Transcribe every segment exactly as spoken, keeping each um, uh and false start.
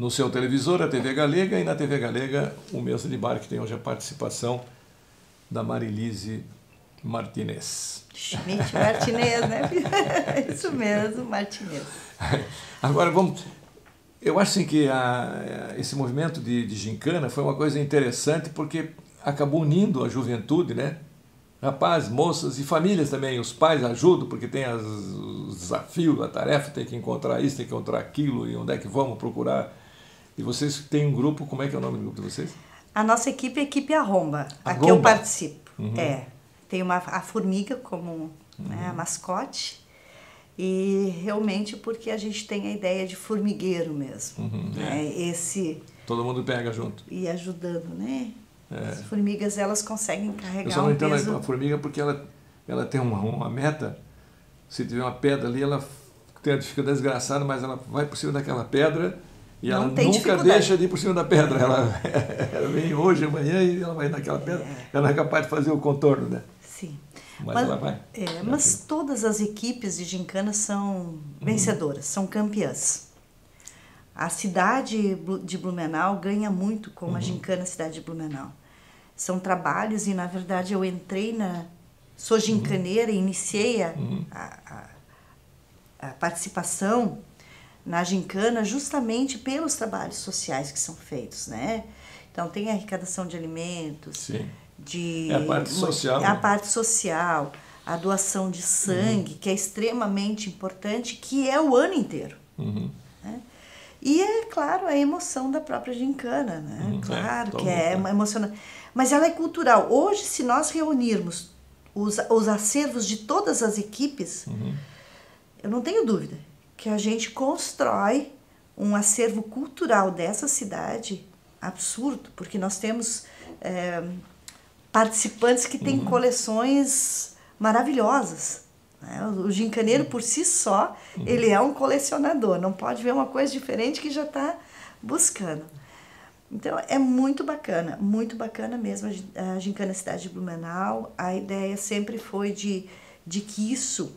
no seu televisor, a T V Galega, e na T V Galega o Mesa de Bar, que tem hoje a participação da Marilise Martinez. Schmidt Martinez, né? Isso mesmo, Martinez. Agora, vamos... Eu acho assim, que a, esse movimento de, de gincana foi uma coisa interessante porque acabou unindo a juventude, né? Rapazes, moças e famílias também. Os pais ajudam porque tem as, os desafios, a tarefa, tem que encontrar isso, tem que encontrar aquilo, e onde é que vamos procurar. E vocês têm um grupo, como é que é o nome do grupo de vocês? A nossa equipe é a equipe Arromba, a que Arromba. eu participo. Uhum. É, tem uma, a formiga como uhum. né, a mascote. E realmente porque a gente tem a ideia de formigueiro mesmo. Uhum, né? É. Esse... Todo mundo pega junto. E ajudando, né? É. As formigas, elas conseguem carregar Eu só não um entendo peso... a formiga porque ela, ela tem uma, uma meta. Se tiver uma pedra ali, ela tem a dificuldade desgraçada, mas ela vai por cima daquela pedra e não ela nunca deixa de ir por cima da pedra. Ela, ela vem hoje, amanhã e ela vai naquela pedra. É. Ela é capaz de fazer o contorno, né? Sim. Mas, mas, ela vai. É, mas todas as equipes de gincana são vencedoras, uhum. são campeãs. A cidade de Blumenau ganha muito com uhum. a gincana Cidade de Blumenau. São trabalhos e, na verdade, eu entrei na... Sou gincaneira uhum. e iniciei a, uhum. a, a, a participação na gincana justamente pelos trabalhos sociais que são feitos, né? Então, tem a arrecadação de alimentos... Sim. De, é a parte social. É a parte social, a doação de sangue, uhum. que é extremamente importante, que é o ano inteiro. Uhum. Né? E é, claro, a emoção da própria gincana, né? Uhum. Claro é, que é mundo, emocionante. Mas ela é cultural. Hoje, se nós reunirmos os, os acervos de todas as equipes, uhum. eu não tenho dúvida que a gente constrói um acervo cultural dessa cidade absurdo, porque nós temos... É, participantes que têm uhum. coleções maravilhosas. Né? O gincaneiro, por si só, uhum. ele é um colecionador. Não pode ver uma coisa diferente que já está buscando. Então, é muito bacana, muito bacana mesmo a Gincana Cidade de Blumenau. A ideia sempre foi de, de que isso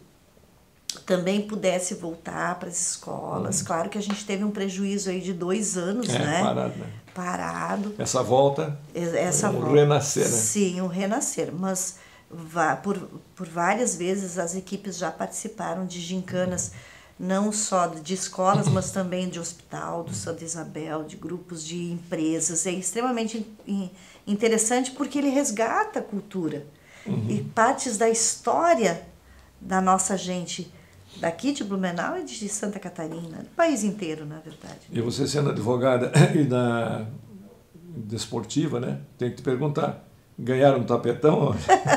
também pudesse voltar para as escolas. Uhum. Claro que a gente teve um prejuízo aí de dois anos, é, né? Parado, né? Parado. Essa volta, Essa um volta, renascer, né? Sim, um renascer. Mas por, por várias vezes as equipes já participaram de gincanas, não só de escolas, mas também de hospital, do Santa Isabel, de grupos de empresas. É extremamente interessante porque ele resgata a cultura uhum. e partes da história da nossa gente, daqui de Blumenau e de Santa Catarina, do país inteiro, na verdade. E você sendo advogada e da desportiva, né? Tem que te perguntar, ganharam um tapetão?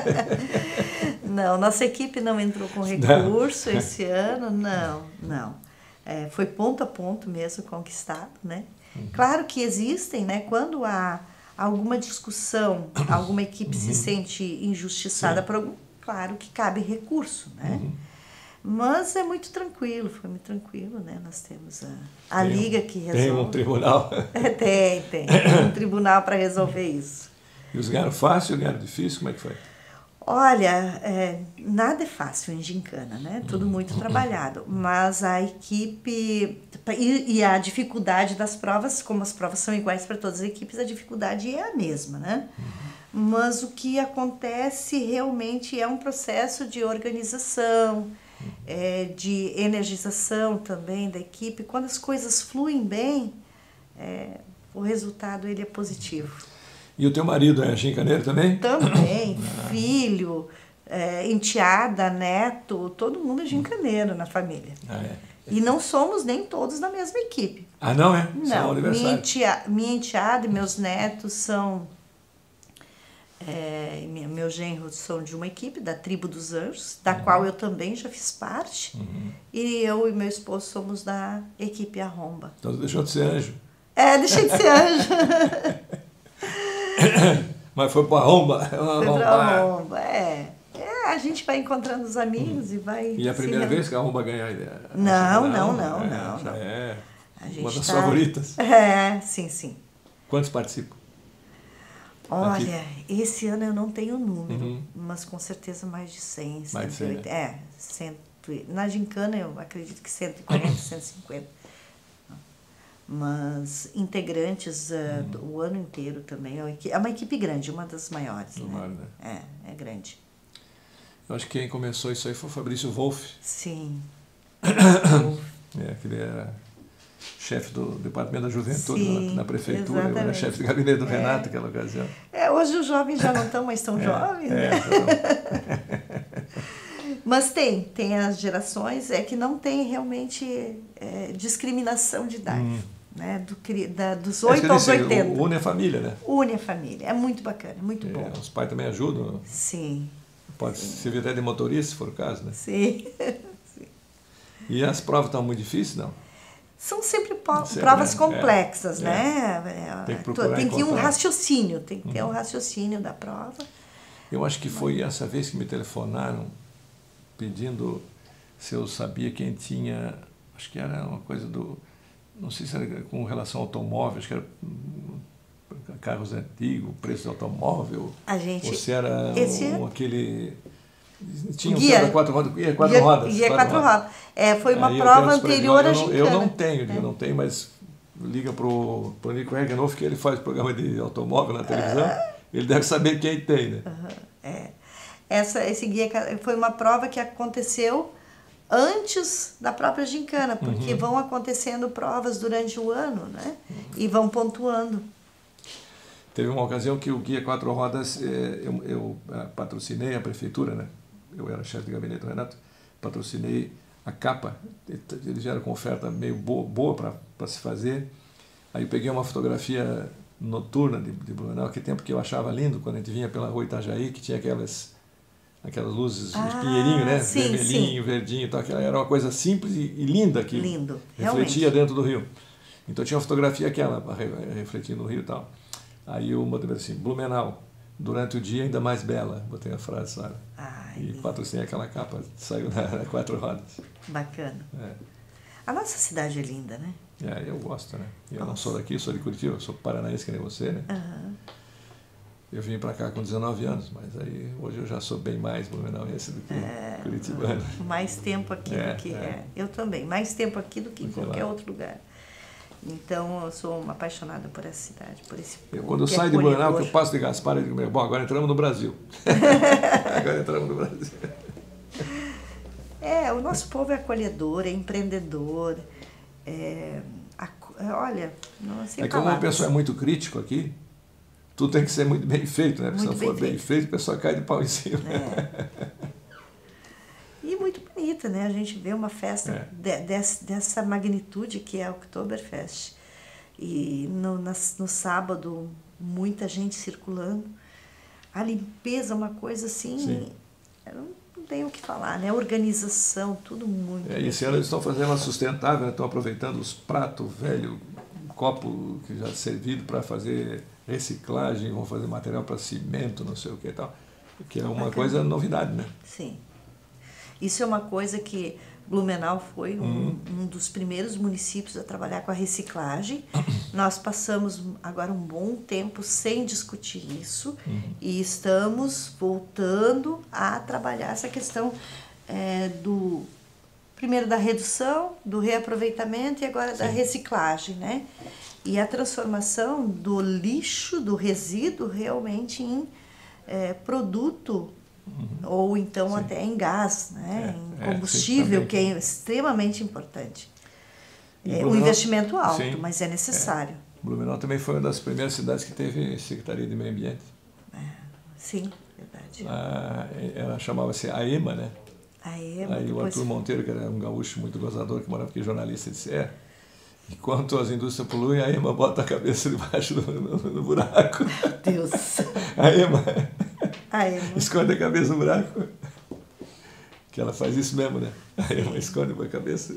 Não, nossa equipe não entrou com recurso não. esse ano, não, não. É, foi ponto a ponto mesmo conquistado, né? Uhum. Claro que existem, né? Quando há alguma discussão, alguma equipe uhum. se sente injustiçada Sim. por algum, claro que cabe recurso, né? Uhum. Mas é muito tranquilo, foi muito tranquilo, né? Nós temos a, a tem, liga que resolve. Tem um tribunal. É, tem, tem. Tem um tribunal para resolver isso. E os ganharam fácil, ganharam difícil? Como é que foi? Olha, é, nada é fácil em gincana, né? Tudo muito trabalhado. Mas a equipe... E, e a dificuldade das provas, como as provas são iguais para todas as equipes, a dificuldade é a mesma, né? Mas o que acontece realmente é um processo de organização, É, de energização também da equipe. Quando as coisas fluem bem, é, o resultado ele é positivo. E o teu marido é gincaneiro também? Também, ah. filho, é, enteada, neto, todo mundo é gincaneiro na família. Ah, é. E não somos nem todos da mesma equipe. Ah, não é? Não, minha, entea, minha enteada e meus netos são... É, meu genro são de uma equipe, da Tribo dos Anjos, da uhum. qual eu também já fiz parte, uhum. e eu e meu esposo somos da equipe Arromba. Então você deixou de ser anjo? É, deixei de ser anjo. Mas foi para Arromba? Foi para Arromba, é. é. A gente vai encontrando os amigos uhum. e vai... E é a primeira vez que a Arromba ganha a ideia? Não, não, não, é, não. Já não. é a gente uma das tá... favoritas? É, sim, sim. Quantos participam? Olha, aqui. Esse ano eu não tenho número, uhum. mas com certeza mais de cem, mais cento e oitenta. De cem, né? É, cento, na gincana eu acredito que cento e quarenta, cento e cinquenta. mas integrantes uh, hum. o ano inteiro também. É uma equipe grande, uma das maiores. Né? Mar, né? É, é grande. Eu acho que quem começou isso aí foi o Fabrício Wolff. Sim. É, que ele era chefe do Departamento da Juventude Sim, na, na prefeitura, exatamente. eu era chefe de gabinete do é. Renato naquela ocasião. É, hoje os jovens já não estão mais tão é, jovens, é, né? então... Mas tem, tem as gerações, é que não tem realmente é, discriminação de idade, hum. né? Do, da, dos oito aos oitenta. Une a família, né? Une a família, é muito bacana, muito é, bom. Os pais também ajudam? Sim. Pode sim. servir até de motorista, se for o caso, né? Sim. sim. E as provas estão muito difíceis, não? São sempre sempre, provas é, complexas, é, né? É. Tem que procurar Tem que ir um encontrar. raciocínio, tem que ter um raciocínio da prova. Eu acho que foi essa vez que me telefonaram pedindo se eu sabia quem tinha, acho que era uma coisa do, não sei se era com relação ao automóvel, acho que era carros antigos, preço de automóvel, a gente, ou se era esse... um, aquele... Tinha um guia, cara quatro rodas, guia quatro guia, rodas. Guia quatro, quatro rodas. rodas. É, foi uma Aí prova anterior à gincana. Eu não tenho, é. eu não tenho, mas liga para o Nico Reganoff, que ele faz programa de automóvel na televisão, ah. ele deve saber quem tem, né? Uhum, é. Essa, esse guia foi uma prova que aconteceu antes da própria gincana, porque uhum. vão acontecendo provas durante o ano, né? Uhum. E vão pontuando. Teve uma ocasião que o Guia Quatro Rodas, eu, eu patrocinei a prefeitura, né? Eu era chefe de gabinete do Renato, patrocinei a capa, eles já eram com oferta meio boa, boa para se fazer. Aí eu peguei uma fotografia noturna de, de Blumenau, que tempo que eu achava lindo, quando a gente vinha pela rua Itajaí, que tinha aquelas, aquelas luzes ah, de pinheirinho, né? Sim, vermelhinho, sim. verdinho e tal. Aquela era uma coisa simples e, e linda que lindo, refletia realmente. dentro do rio. Então tinha uma fotografia aquela, refletindo no rio e tal. Aí eu botei assim, Blumenau, durante o dia ainda mais bela, botei a frase, sabe? Ai, e patrocinei aquela capa, saiu na, na Quatro Rodas. Bacana. É. A nossa cidade é linda, né? É, eu gosto, né? Eu nossa. não sou daqui, sou de Curitiba, sou paranaense que nem você, né? Uhum. Eu vim para cá com dezenove anos, mas aí hoje eu já sou bem mais blumenauense do que é, curitibano. Mais tempo aqui é, do que... É. É. Eu também, mais tempo aqui do que em qualquer lá. outro lugar. Então, eu sou uma apaixonada por essa cidade, por esse povo. Eu, quando eu saio de Blumenau, que eu passo de Gaspar, eu digo, bom, agora entramos no Brasil. Agora entramos no Brasil. É, o nosso povo é acolhedor, é empreendedor. É, a, olha, não sei É que como o pessoal é muito crítico aqui, tudo tem que ser muito bem feito, né? Porque se não for bem feito, o pessoal cai de pau em cima. É. E muito bonita, né? A gente vê uma festa é. de, dessa, dessa magnitude que é a Oktoberfest. E no, na, no sábado, muita gente circulando. A limpeza é uma coisa assim, eu não, não tenho o que falar, né? A organização, tudo muito. É, e esse ano eles estão fazendo ela sustentável, né? Estão aproveitando os pratos velhos, copo que já servido para fazer reciclagem, vão fazer material para cimento, não sei o que e tal. Que é uma Bacana. coisa novidade, né? Sim. Isso é uma coisa que Blumenau foi um, uhum. um dos primeiros municípios a trabalhar com a reciclagem. Nós passamos agora um bom tempo sem discutir isso uhum. e estamos voltando a trabalhar essa questão é, do, primeiro da redução, do reaproveitamento e agora Sim. da reciclagem, né? E a transformação do lixo, do resíduo, realmente em é, produto Uhum. ou então Sim. até em gás, né? É, em combustível, é, que é extremamente importante. É um investimento alto, Sim. mas é necessário. É. Blumenau também foi uma das primeiras cidades que teve Secretaria de Meio Ambiente. É. Sim, verdade. Ah, ela chamava-se A E M A, né? A E M A. Aí depois... o Arthur Monteiro, que era um gaúcho muito gozador, que morava aqui, jornalista, disse, é, enquanto as indústrias poluem, a E M A bota a cabeça debaixo do no, no buraco. Deus! A E M A... A E M A. Esconde a cabeça no buraco. Que ela faz isso mesmo, né? A E M A esconde a cabeça.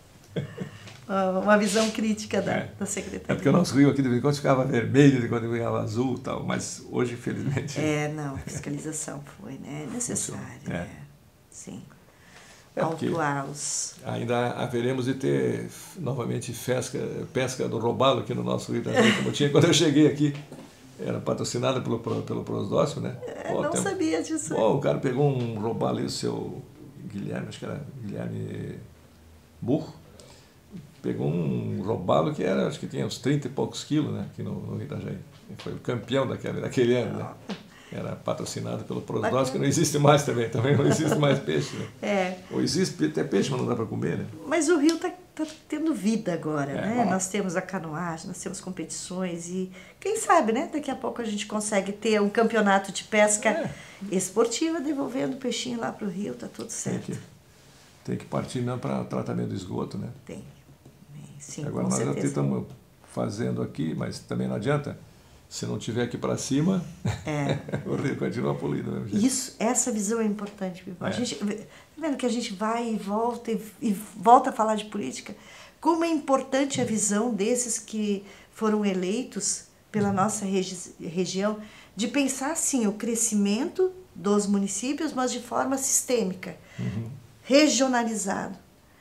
Uma visão crítica da, é. da Secretaria. É porque o nosso rio aqui de vez em quando ficava vermelho, de quando ficava azul e tal, mas hoje, infelizmente... É, não, a fiscalização foi, né? É necessária. É. É. Sim. É autuar os... Ainda haveremos de ter novamente pesca, pesca do robalo aqui no nosso rio também, como tinha quando eu cheguei aqui. Era patrocinada pelo, pelo Prosdócio, né? É, Pô, não tem, sabia disso. Pô, o cara pegou um robalo aí, o seu Guilherme, acho que era Guilherme Burro, pegou um robalo que era, acho que tinha uns trinta e poucos quilos, né, aqui no, no Itajaí. Foi o campeão daquele, daquele ano, né? Era patrocinado pelo Prosdós, que não existe mais também, também não existe mais peixe. Né? É. Ou existe até peixe, mas não dá para comer, né? Mas o rio está tá tendo vida agora, é, né? Bom. Nós temos a canoagem, nós temos competições e quem sabe, né? Daqui a pouco a gente consegue ter um campeonato de pesca é. esportiva devolvendo o peixinho lá para o rio, tá tudo certo. Tem que, tem que partir mesmo para tratamento do esgoto, né? Tem. Sim, agora com nós certeza. já estamos fazendo aqui, mas também não adianta. Se não tiver aqui para cima, é. o rio continua poluído. Mesmo jeito. Isso, essa visão é importante. É. A gente, tá vendo que a gente vai e volta e, e volta a falar de política? Como é importante a visão desses que foram eleitos pela nossa regi região, de pensar, sim, o crescimento dos municípios, mas de forma sistêmica, uhum. regionalizado.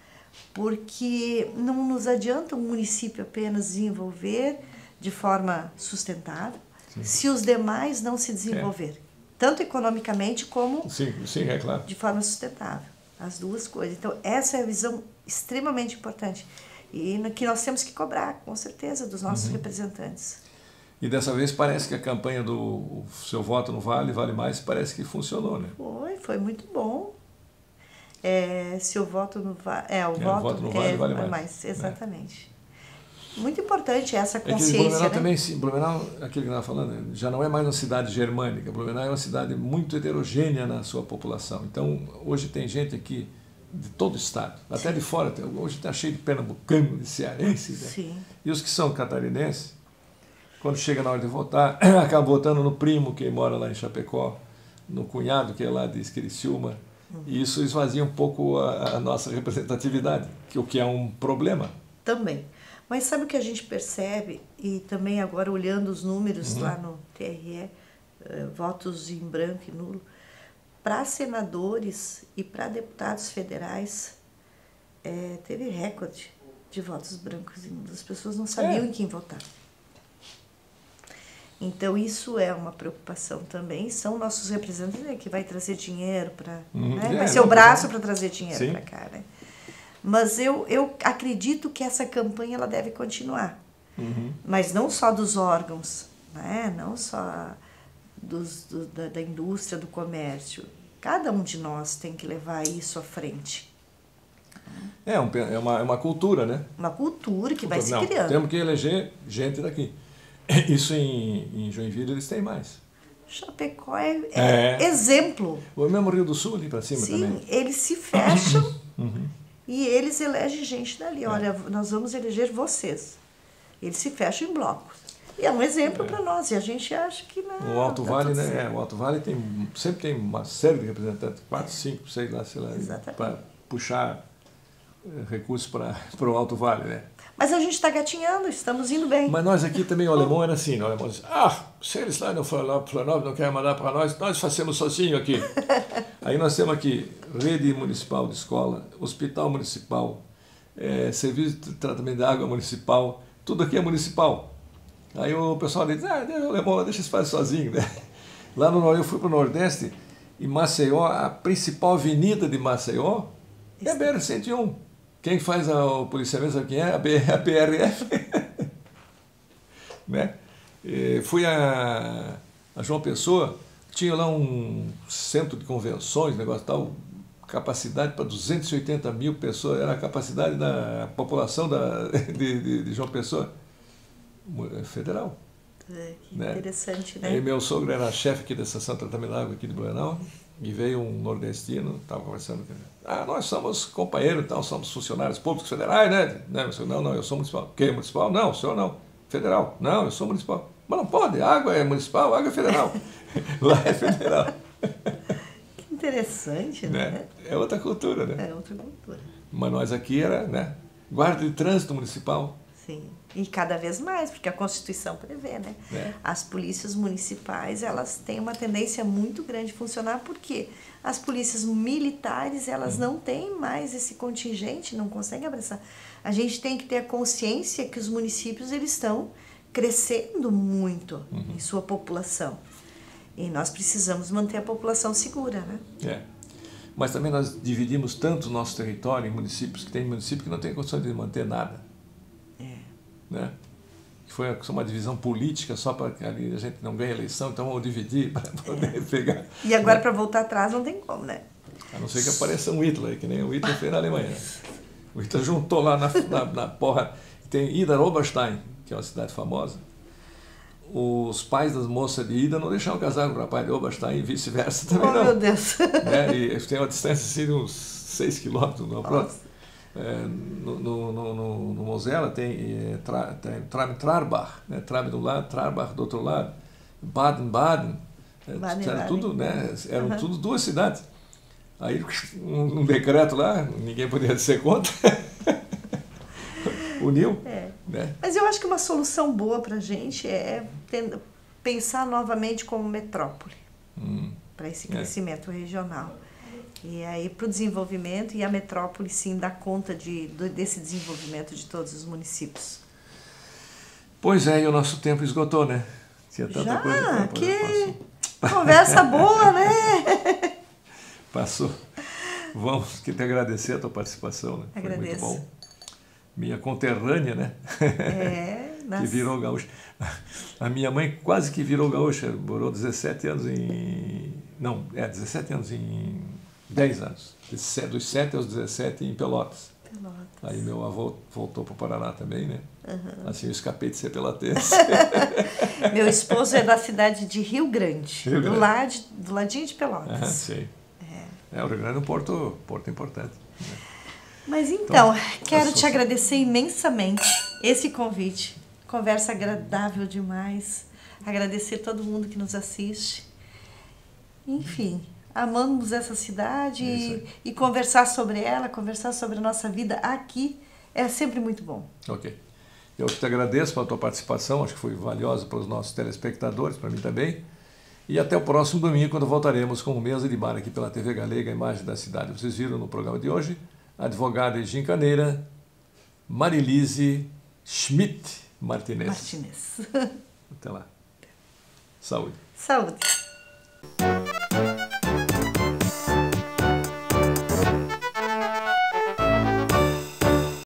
Porque não nos adianta um município apenas desenvolver de forma sustentável, sim. se os demais não se desenvolverem, é. tanto economicamente como sim, sim, é claro. de forma sustentável, as duas coisas. Então, essa é a visão extremamente importante e no que nós temos que cobrar, com certeza, dos nossos uhum. representantes. E dessa vez parece que a campanha do o seu voto no Vale, Vale Mais, parece que funcionou, né? Foi, foi muito bom. É, seu voto no Vale, é, o é, voto, voto no Vale, é, Vale Mais. mais. Exatamente. É. Muito importante essa É consciência, que Blumenau né? também, sim, Blumenau, aquilo que nós estávamos falando, já não é mais uma cidade germânica. Blumenau é uma cidade muito heterogênea na sua população. Então, hoje tem gente aqui de todo o estado, até sim. de fora. Hoje está cheio de pernambucano, de cearense. Né? Sim. E os que são catarinenses, quando chega na hora de votar, acabam votando no primo que mora lá em Chapecó, no cunhado que é lá de Criciúma. Uhum. E isso esvazia um pouco a, a nossa representatividade, que, o que é um problema. Também. Mas sabe o que a gente percebe, e também agora olhando os números uhum. lá no T R E, uh, votos em branco e nulo, para senadores e para deputados federais, é, teve recorde de votos brancos e nulos. As pessoas não sabiam é. em quem votar. Então isso é uma preocupação também. São nossos representantes que vai trazer dinheiro para... Uhum. Né? Vai é, ser o braço para trazer dinheiro para cá, né? Mas eu, eu acredito que essa campanha ela deve continuar. Uhum. Mas não só dos órgãos, né? Não só dos, do, da, da indústria, do comércio. Cada um de nós tem que levar isso à frente. É, um, é, uma, é uma cultura, né? Uma cultura que cultura. vai se não, criando. Temos que eleger gente daqui. Isso em, em Joinville eles têm mais. Chapecó é, é, é exemplo. O mesmo Rio do Sul ali para cima Sim, também. Sim, eles se fecham... uhum. E eles elegem gente dali. É. Olha, nós vamos eleger vocês. Eles se fecham em blocos. E é um exemplo é. para nós. E a gente acha que não. O Alto Vale, né? É, o Alto Vale tem, sempre tem uma série de representantes, quatro, cinco, seis lá, sei lá, para puxar recursos para o Alto Vale, né? Mas a gente está gatinhando, estamos indo bem. Mas nós aqui também, o alemão era assim, o alemão disse, ah, se eles lá no Florianópolis não querem mandar para nós, nós fazemos sozinho aqui. Aí nós temos aqui rede municipal de escola, hospital municipal, é, serviço de tratamento de água municipal, tudo aqui é municipal. Aí o pessoal diz, ah, o alemão, deixa isso fazer sozinho, né? Lá no eu fui para o Nordeste, em Maceió, a principal avenida de Maceió é a B R cento e um. Quem faz o policiamento, sabe quem é? A, B, a P R F. Né? E fui a, a João Pessoa, tinha lá um centro de convenções, negócio tal, capacidade para duzentos e oitenta mil pessoas, era a capacidade da população da, de, de, de João Pessoa, federal. É, que né? Interessante, né? Aí meu sogro era chefe aqui da estação de tratamento de água aqui de Blumenau, e veio um nordestino, estava conversando com ele. Ah, nós somos companheiros, então, somos funcionários públicos federais, né? Não, não, eu sou municipal. Quem é municipal? Não, o senhor não. Federal? Não, eu sou municipal. Mas não pode, água é municipal, água é federal. Lá é federal. Que interessante, né? né? É outra cultura, né? É outra cultura. Mas nós aqui era, né? Guarda de trânsito municipal. Sim. E cada vez mais, porque a Constituição prevê, né? É. As polícias municipais, elas têm uma tendência muito grande de funcionar, porque as polícias militares, elas hum. não têm mais esse contingente, não conseguem abraçar. A gente tem que ter a consciência que os municípios, eles estão crescendo muito uhum. em sua população. E nós precisamos manter a população segura, né? É. mas também nós dividimos tanto o nosso território em municípios, que tem municípios que não tem condições de manter nada. É. Né? Foi uma divisão política só para que ali a gente não ganhe eleição, então vamos dividir para poder é. pegar. E agora, né? para voltar atrás, não tem como, né? A não ser que apareça um Hitler, que nem o Hitler fez na Alemanha. O Hitler juntou lá na, na, na porra. Tem Ida Oberstein, que é uma cidade famosa. Os pais das moças de Ida não deixavam casar com o rapaz de Oberstein e vice-versa também oh, não. Meu Deus! Né? E tem uma distância assim, de uns seis quilômetros do próximo. É, no, no, no, no Mosela tem, é, tra, tem Tram-Trarbach, né? Tram do lado, Trarbach do outro lado, Baden-Baden, é, era tudo, né? Eram uhum. tudo duas cidades. Aí um, um decreto lá, ninguém podia ser contra, uniu. É. Né? Mas eu acho que uma solução boa para a gente é pensar novamente como metrópole, hum. para esse crescimento é. regional. E aí para o desenvolvimento, e a metrópole sim dá conta de, desse desenvolvimento de todos os municípios. Pois é, e o nosso tempo esgotou, né? Tinha tanta Já? Coisa que, que conversa boa, né? Passou. Vamos que te agradecer a tua participação, né? Agradeço. Foi muito bom. Minha conterrânea, né? É, que virou gaúcha. A minha mãe quase que virou gaúcha, morou dezessete anos em... Não, é, dezessete anos em... dez anos. Dos sete aos dezessete em Pelotas. Pelotas. Aí meu avô voltou para o Paraná também, né? Uhum. Assim eu escapei de ser pelotense. Meu esposo é da cidade de Rio Grande, Rio Grande. Do, lado, do ladinho de Pelotas. Ah, sei. É, o Rio Grande é um porto, porto importante. Né? Mas então, então quero te agradecer imensamente esse convite. Conversa agradável demais. Agradecer todo mundo que nos assiste. Enfim, amamos essa cidade e, e conversar sobre ela, conversar sobre a nossa vida aqui é sempre muito bom. Ok. Eu te agradeço pela tua participação, acho que foi valiosa para os nossos telespectadores, para mim também. E até o próximo domingo, quando voltaremos com o Mesa de Bar aqui pela T V Galega, a imagem da cidade. Vocês viram no programa de hoje a advogada e gincaneira Marilise Schmidt Martinez. Martinez. Até lá. Saúde. Saúde.